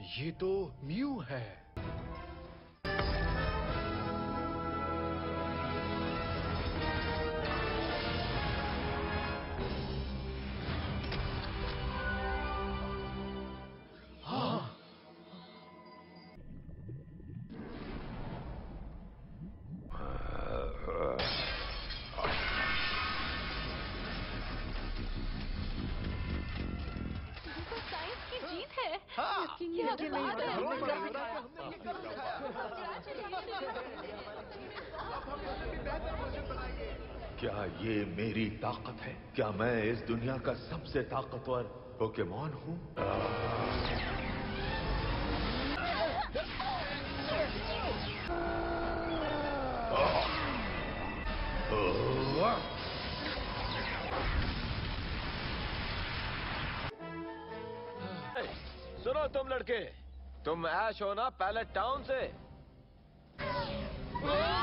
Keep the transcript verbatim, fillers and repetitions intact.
ये तो म्यू है। क्या ये मेरी ताकत है? क्या मैं इस दुनिया का सबसे ताकतवर पोकेमॉन हूँ? सुनो तुम लड़के, तुम ऐश हो ना पैलेट टाउन से?